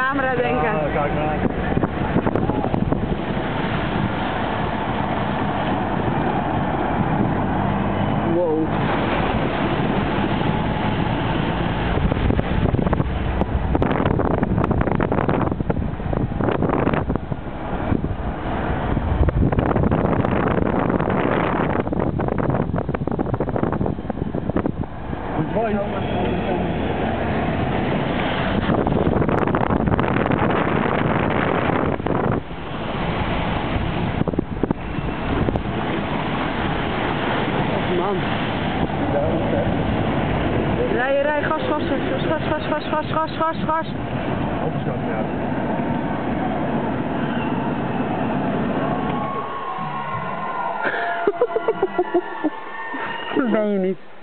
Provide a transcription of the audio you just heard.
camera denken. Ja, kijk maar. Wow. Mooi. Man. Rij, gas, gas, gas. Overschat, ja. Dat ben je niet.